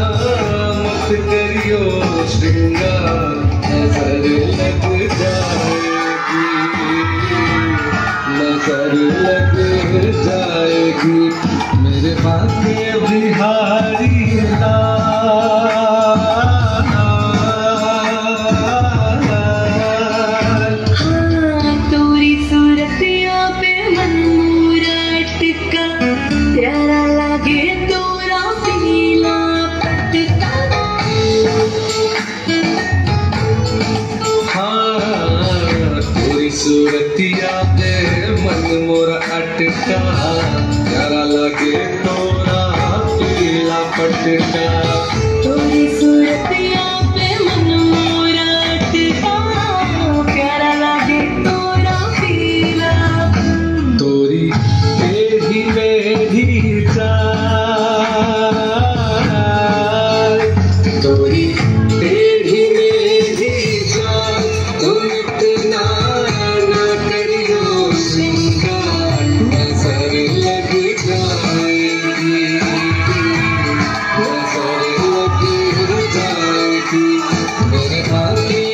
मत करियो श्रृंगार, नजर लग जाएगी, नजर लग जाएगी मेरे भाग्य बिहारी तोरी सूरतिया पे मन मोरा टिका, प्यारा लागे तोरा पीला पटका। तोरी सूरतिया पे मन मोरा अटका, प्यारा लागे तोरा पीला पटका। तोरी सूरतिया पे मन मोरा टिका, प्यारा लागे तोरा पीला। तोरी टेढ़ी मेढ़ी चाल, तोरी टेढ़ी मेढ़ी चाल, तुम इतना ना करियो श्रृंगार, नजर लग जाएगी, नजर लग जाएगी मेरे भाग्य